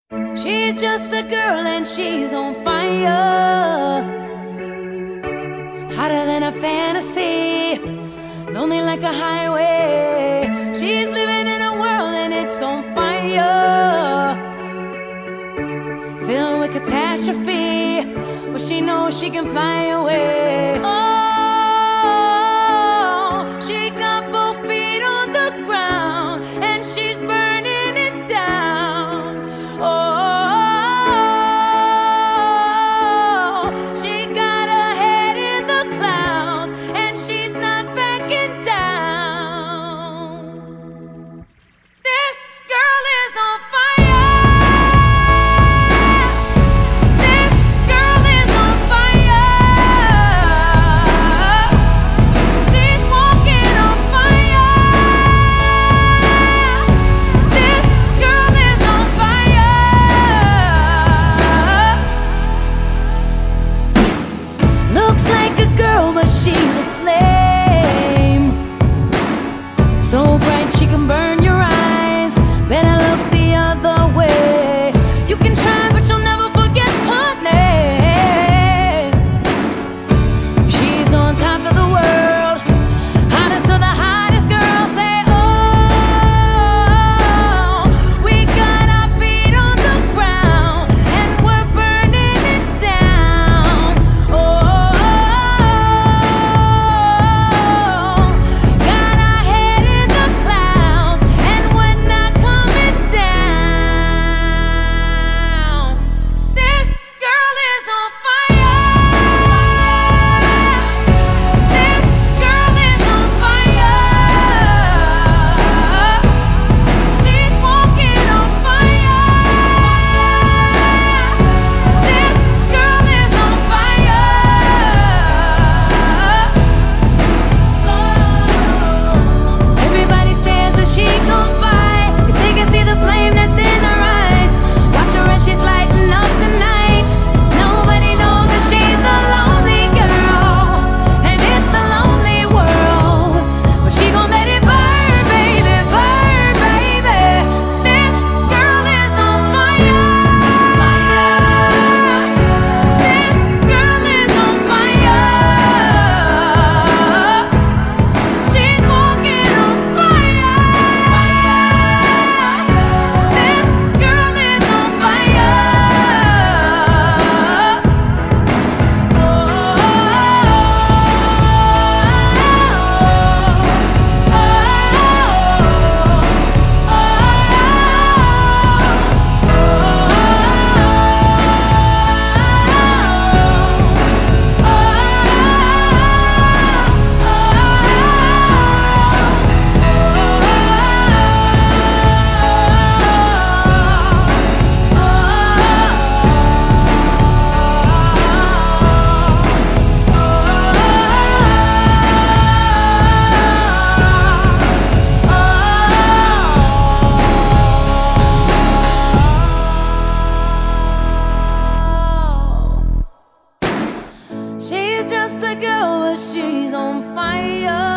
She's just a girl and she's on fire, hotter than a fantasy, lonely like a highway. She's living in a world and it's on fire, filled with catastrophe, but she knows she can fly away. Oh, she got both feet on the ground and she's burning it down. Oh, she got her head in the clouds and she's not backing down. This girl is on fire. This girl is on fire. She's walking on fire. This girl is on fire. Looks like a girl, but she's a flame, so bright she can burn your eyes. Better look the other way. You can try, but you'll never forget her name. She's on top of the world, hottest of the hottest girls. Say, oh, we got our feet on the ground and we're burning it down. Oh, got our head in the clouds and we're not coming down. This girl is on fire. This girl is on fire. She's walking on fire. This girl is on fire. Everybody stares as she goes by, 'cause they can see the flame that's in her eyes. Watch her as she's lighting up the night. Nobody knows that she's a lonely girl, and it's a lonely world. But she gon' let it burn, baby, burn, baby. This girl is on fire. This girl is on fire. She's walking on fire. This girl is on fire. She's just a girl, but she's on fire.